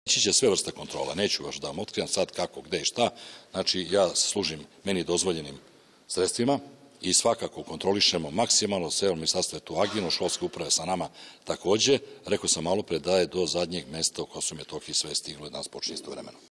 Ići će sve vrste kontrola, neću baš da vam otkrivam sad kako, gde i šta. Znači, ja služim meni dozvoljenim sredstvima i svakako kontrolišemo maksimalno, sve ministarstvo je tu agilno, školske uprave sa nama takođe. Rekao sam malo pre da je do zadnjeg mesta u Kosovo i Metohiji sve stiglo i danas počne istovremeno.